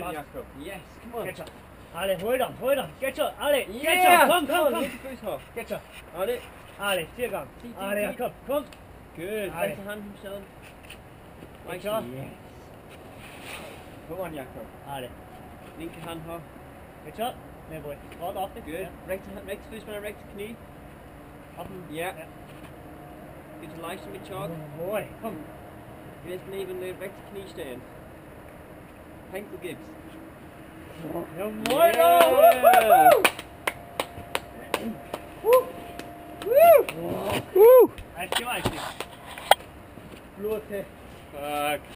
on, Jakob. Yes, come on. Get up. Allez, hold on. Get up. Allez, Yeah. get up. Come. Lift the foot up. Get up. Allez. Allez, viergang. Allez, Jakob, komm. Good. Allez. Right hand himself. Nice. Get up. Yes. Come on, Jakob. Allez, Linke hand hoch. get up. Nee, boy. Hold off. Good. Rechts Fuß met rechts knie. Up. Ja. Kunt je lijstje met chalk. Mooi, kom. Je bent neben de rechterknie staan. Henkelgips. Ja, mooi dan. Yeah. Woo! Alsjeblieft. Bloed. Fuck.